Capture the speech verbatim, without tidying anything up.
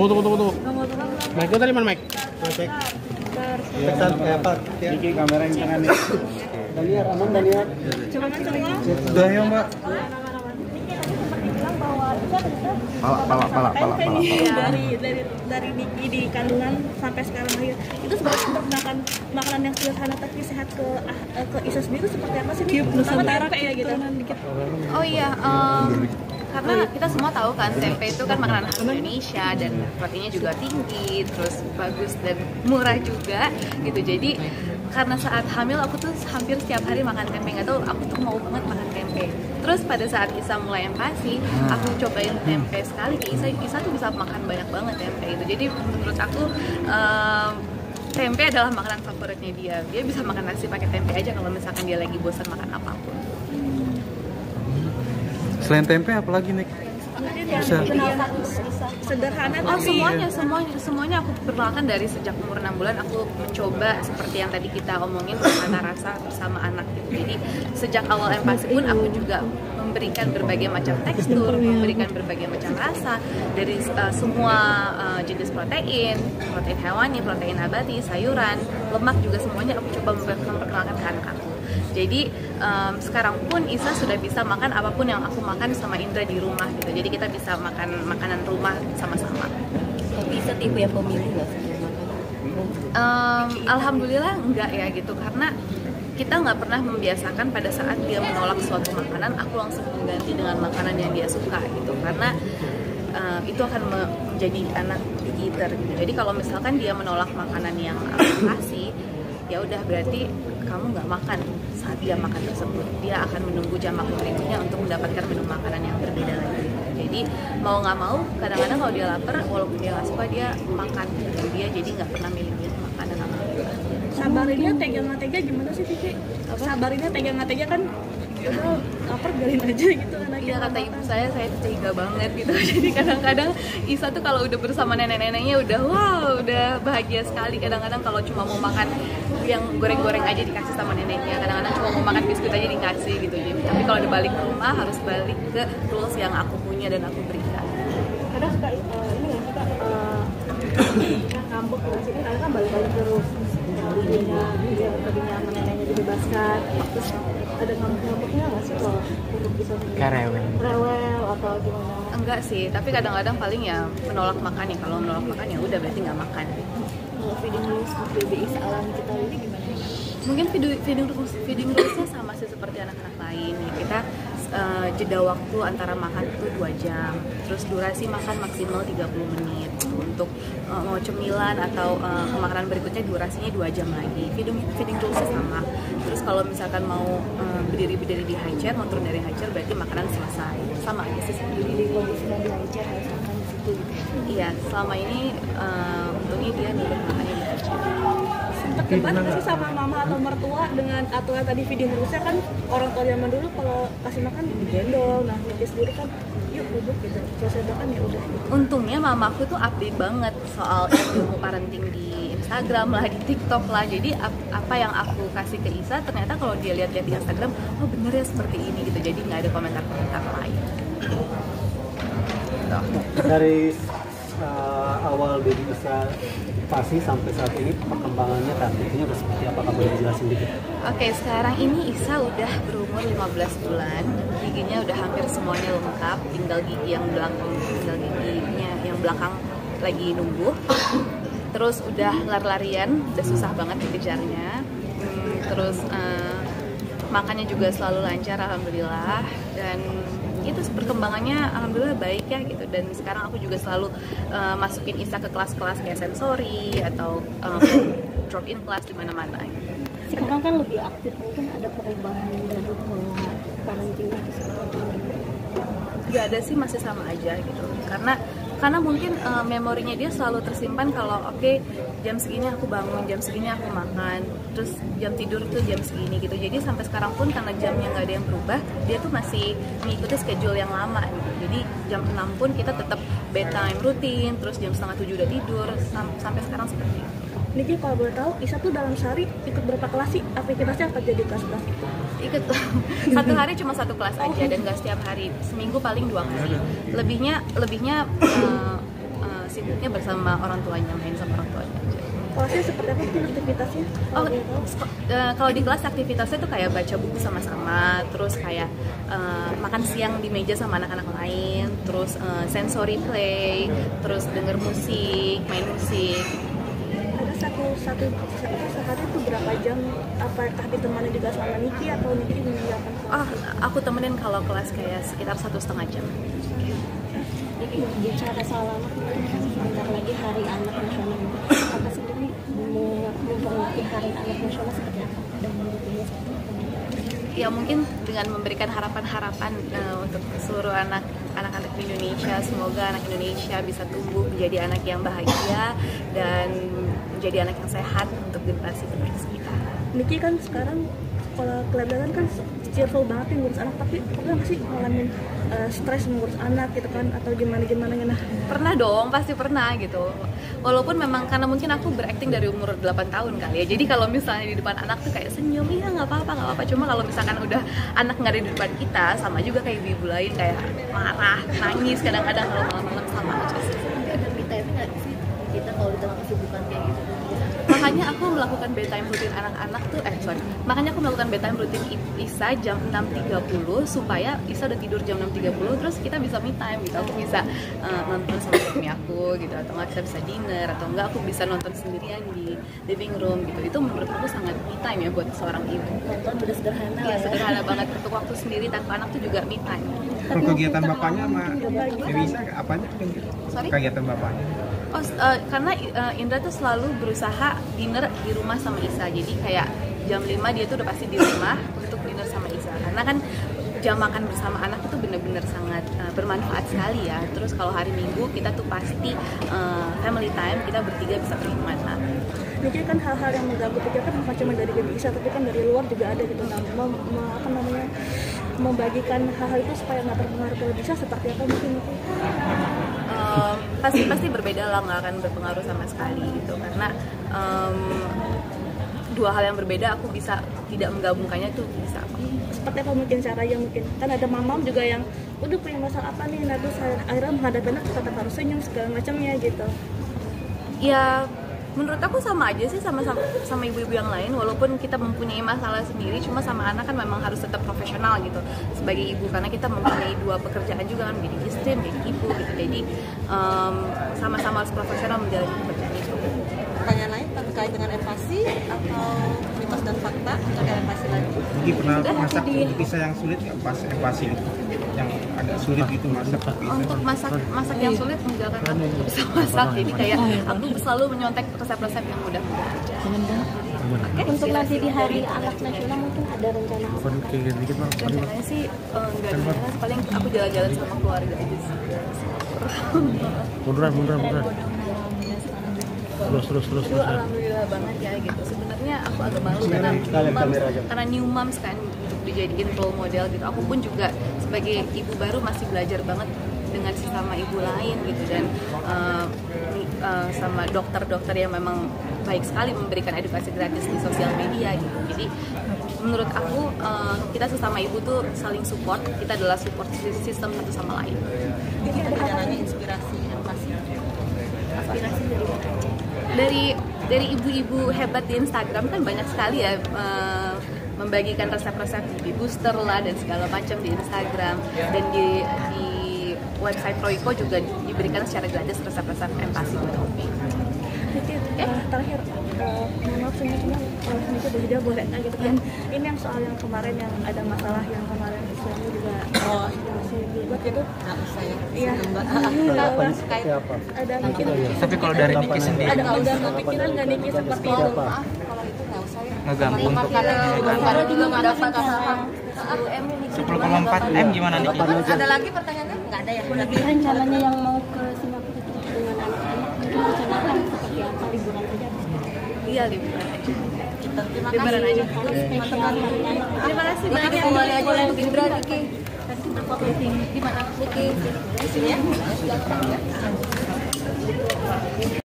Tunggu, tunggu, tunggu, tunggu. Mic lu tadi mana mic? Cek. Pesan kayak apa? Diki kamera yang tangan nih. Daniar, aman Daniar. Coba kan semua. Sudah ya Mbak. Pala, pala, pala, pala, pala. Dari dari dari Niki di kandungan sampai sekarang lahir. Itu sebenarnya untuk makan makanan yang sederhana tapi sehat ke ke Isa sendiri seperti apa sih? Nusantara kayak gitu. Oh iya, um, karena kita semua tahu kan tempe itu kan makanan khas Indonesia dan proteinnya juga tinggi, terus bagus dan murah juga gitu. Jadi karena saat hamil aku tuh hampir setiap hari makan tempe, nggak tahu aku tuh mau banget makan tempe. Terus pada saat Isa mulai empati, aku cobain tempe sekali ke Isa, Isa tuh bisa makan banyak banget tempe itu. Jadi menurut aku um, tempe adalah makanan favoritnya dia. Dia bisa makan nasi pakai tempe aja kalau misalkan dia lagi bosan makan apapun. Selain tempe apa lagi nih? Bisa. Sederhana Oh tapi semuanya, semuanya, semuanya aku perkenalkan dari sejak umur enam bulan. Aku mencoba seperti yang tadi kita omongin tata rasa bersama anak gitu. Jadi sejak awal empati pun aku juga memberikan berbagai macam tekstur, memberikan berbagai macam rasa dari uh, semua uh, jenis protein, protein hewani, protein nabati, sayuran, lemak juga semuanya aku coba memperkenalkan ke anak aku. Jadi um, sekarang pun Isa sudah bisa makan apapun yang aku makan sama Indra di rumah gitu. Jadi kita bisa makan makanan rumah sama-sama. Tapi Isa tipe yang pemilih nggak sih makan? Um, Alhamdulillah enggak ya gitu, karena kita nggak pernah membiasakan pada saat dia menolak suatu makanan, aku langsung mengganti dengan makanan yang dia suka gitu. Karena um, itu akan menjadi anak picky eater gitu. Jadi kalau misalkan dia menolak makanan yang aku kasih, ya udah berarti kamu nggak makan saat dia makan tersebut. Dia akan menunggu jam makan berikutnya untuk mendapatkan menu makanan yang berbeda lagi. Jadi mau nggak mau, kadang-kadang kalau dia lapar, walaupun dia nggak suka, dia makan. Dan dia jadi nggak pernah milih-milih makanan apa. sabarinnya tega nggak tega gimana sih Vivi? Sabarinnya tega nggak tega kan? Udah lapar biarin aja gitu anaknya. Iya kata ibu saya, saya tuh tega banget gitu. Jadi kadang-kadang Isa tuh kalau udah bersama nenek-neneknya udah wow, udah bahagia sekali. Kadang-kadang kalau cuma mau makan yang goreng-goreng aja dikasih sama neneknya. Kadang-kadang cuma mau makan biskuit aja dikasih gitu. Jadi, tapi kalau udah balik ke rumah harus balik ke rules yang aku punya dan aku berikan. Kadang suka uh, ini ya suka uh, ngambek nggak sih kan? Karena kan balik-balik terus. Tadinya dia tadinya sama neneknya dibebaskan. Terus ada ngambek-ngambeknya nggak sih kalau untuk bisa Karewel. rewel atau gimana? Enggak sih, tapi kadang-kadang paling ya menolak makan ya. Kalau menolak makan ya udah berarti nggak makan. Kalau feeding rules B B I alami kita ini gimana? Mungkin feeding feeding rules feeding rulesnya sama sih seperti anak-anak lain ya. Kita uh, jeda waktu antara makan itu dua jam, terus durasi makan maksimal tiga puluh menit. Untuk uh, mau cemilan atau uh, makanan berikutnya durasinya dua jam lagi. Feeding feeding rulesnya sama. Terus kalau misalkan mau uh, berdiri-berdiri di high chair, mau turun dari high chair berarti makanan selesai. Sama aja sih sebenarnya. Di kondisi di high chair harus makan di situ gitu. Iya, selama ini uh, untungnya dia nurut makannya di high chair. Sempet debat nggak sih sama mama atau mertua dengan aturan tadi feeding rulesnya kan orang tua zaman dulu kalau kasih makan digendong, nah Niki sendiri kan yuk duduk gitu, selesai makan ya udah. Untungnya mamaku tuh update banget soal ilmu parenting di Instagram lah, di TikTok lah. Jadi ap- apa yang aku kasih ke Isa ternyata kalau dia lihat-lihat di Instagram, oh bener ya seperti ini gitu. Jadi nggak ada komentar-komentar lain. Dari uh, awal baby bisa pasti sampai saat ini perkembangannya targetnya udah seperti apa, kamu boleh jelasin dikit? Oke, sekarang ini Isa udah berumur lima belas bulan. Giginya udah hampir semuanya lengkap, tinggal gigi yang belakang, tinggal giginya yang belakang lagi numbuh. Terus udah lari-larian, udah susah banget dikejarnya. Hmm, terus uh, makannya juga selalu lancar, alhamdulillah. Dan itu perkembangannya alhamdulillah baik ya gitu. Dan sekarang aku juga selalu uh, masukin Isa ke kelas-kelas kayak sensori atau um, drop in kelas di mana-mana. Sekarang kan lebih aktif, mungkin ada perubahan dari pola parentingnya itu seperti ini. Gak ada sih, masih sama aja gitu. Karena karena mungkin uh, memorinya dia selalu tersimpan kalau oke okay, jam segini aku bangun, jam segini aku makan, terus jam tidur tuh jam segini gitu. Jadi sampai sekarang pun karena jamnya nggak ada yang berubah, dia tuh masih mengikuti schedule yang lama gitu. Jadi jam enam pun kita tetap bedtime rutin, terus jam setengah tujuh udah tidur, sam- sampai sekarang seperti itu. Niki kalau boleh tahu Isa tuh dalam sehari ikut berapa kelas sih? Aktivitasnya apa jadi kelas-kelas itu? Ikut satu hari cuma satu kelas aja dan nggak setiap hari, seminggu paling dua kali. Lebihnya lebihnya uh, uh, sibuknya bersama orang tuanya, main sama orang tuanya aja. Kelasnya seperti apa sih aktivitasnya? Oh, uh, kalau di kelas aktivitasnya tuh kayak baca buku sama-sama, terus kayak uh, makan siang di meja sama anak-anak lain, terus uh, sensory play, terus denger musik, main musik. Ada satu satu sehari itu berapa jam? Apakah ditemani juga sama Niki atau Niki meninggalkan? Oh, aku temenin kalau kelas kayak sekitar satu setengah jam. Jadi bicara soal anak, kan sebentar lagi Hari Anak Nasional. Apa sendiri mau memperingati Hari Anak Nasional seperti apa? Dan menurutnya seperti apa? Ya mungkin dengan memberikan harapan-harapan uh, untuk seluruh anak anak-anak di Indonesia, semoga anak Indonesia bisa tumbuh menjadi anak yang bahagia dan menjadi anak yang sehat untuk generasi penerus kita. Niki kan sekarang kalau kelihatan kan cheerful banget nih ngurus anak, tapi pernah nggak sih ngalamin uh, stres mengurus anak gitu kan, atau gimana gimana gitu? Pernah dong, pasti pernah gitu. Walaupun memang karena mungkin aku berakting dari umur delapan tahun kali ya, jadi kalau misalnya di depan anak tuh kayak senyum, iya nggak apa-apa nggak apa-apa. Cuma kalau misalkan udah anak nggak ada di depan kita, sama juga kayak ibu lain kayak marah, nangis kadang-kadang kalau malam-malam sama aja sih. Ada me time nggak sih kita kalau di tengah kesibukan kayak gitu? Makanya aku melakukan bedtime rutin anak-anak tuh, eh sorry, makanya aku melakukan bedtime rutin Isa jam enam tiga puluh supaya Isa udah tidur jam enam tiga puluh, terus kita bisa me time gitu. Aku bisa uh, nonton sama suami aku gitu, atau nggak kita bisa dinner, atau enggak aku bisa nonton sendirian di living room gitu. Itu menurut aku sangat me time ya buat seorang ibu. Nonton udah sederhana Ya, lah ya. sederhana banget, untuk waktu sendiri tanpa anak tuh juga me time. Kalau kegiatan bapaknya sama Dewi Isa apanya? Sorry? Kegiatan bapaknya. Oh, uh, karena uh, Indra tuh selalu berusaha dinner di rumah sama Isa. Jadi kayak jam lima dia tuh udah pasti di rumah untuk dinner sama Isa. Karena kan jam makan bersama anak itu bener-bener sangat uh, bermanfaat sekali ya. Terus kalau hari Minggu kita tuh pasti uh, family time, kita bertiga bisa pergi kemana. Jadi kan hal-hal yang mengganggu pikiran kan bukan cuma dari diri Isa, tapi kan dari luar juga ada gitu. Nah, mem, mem, apa namanya, membagikan hal-hal itu supaya nggak terpengaruh ke Isa seperti apa mungkin itu? Um, pasti pasti berbeda lah, nggak akan berpengaruh sama sekali gitu, karena um, dua hal yang berbeda aku bisa tidak menggabungkannya tuh bisa. Seperti apa mungkin caranya, mungkin kan ada mamam juga yang udah punya masalah apa nih, nah terus akhirnya menghadapi anak tetap harus senyum segala macamnya gitu. Ya menurut aku sama aja sih sama sama, sama ibu-ibu yang lain, walaupun kita mempunyai masalah sendiri, cuma sama anak kan memang harus tetap profesional gitu sebagai ibu, karena kita mempunyai dua pekerjaan juga kan, menjadi istri, menjadi ibu gitu. Jadi um, sama-sama harus profesional menjalani pekerjaan itu. Pertanyaan lain terkait dengan empati atau mitos dan fakta terkait empati lagi? Mungkin pernah masak kisah yang sulit nggak pas empati gitu? Yang agak sulit gitu masak tapi Untuk masak masak yang sulit enggak, kan aku nggak bisa masak, jadi kayak aku selalu menyontek resep-resep yang mudah-mudah aja. Oke, Untuk nanti di Hari Anak Nasional mungkin ada rencana apa? rencananya sih eh, nggak ada rencana, paling aku jalan-jalan sama keluarga aja sih. Munduran, munduran, munduran. Terus, terus, terus, Aduh, terus. alhamdulillah banget ya gitu. Sebenarnya aku agak malu karena new moms, karena new moms kan untuk dijadiin role model gitu. Aku pun juga sebagai ibu baru masih belajar banget dengan sesama ibu lain gitu, dan uh, uh, sama dokter-dokter yang memang baik sekali memberikan edukasi gratis di sosial media gitu. Jadi menurut aku uh, kita sesama ibu tuh saling support, kita adalah support system satu sama lain. Jadi ada rencananya inspirasi empati. Inspirasi dari mana aja? Dari dari ibu-ibu hebat di Instagram kan banyak sekali ya uh, membagikan resep-resep di booster lah dan segala macam di Instagram, dan di di website Proiko juga diberikan secara gratis resep-resep empati buat Opi. Jadi uh, terakhir, uh, mohon maaf sebenarnya kalau sedikit berbeda boleh nggak gitu kan? Ini yang soal yang kemarin yang ada masalah yang kemarin suami juga Oh, masih dibuat gitu. nggak usah ya. Iya. Mbak. Apa nih? Terkait Siapa? Ada mungkin Tapi kalau dari Niki sendiri ada udah kepikiran nggak Niki seperti itu? Siapa? maaf kalau itu nggak usah ya. ngeganggu untuk Karena juga nggak dapat saham. sepuluh koma empat M gimana Niki? Ada lagi pertanyaannya? Nggak ada ya. Berarti rencananya yang mau ke Singapura itu dengan anak-anak mungkin rencana akan seperti apa, liburan saja? Iya, liburan aja. Kita terima Liburan kasih. aja. Kalau spesial Hari Anak. Terima kasih banyak Kita ya. kembali aja untuk Indra Niki. Di mana? Niki. Di sini ya.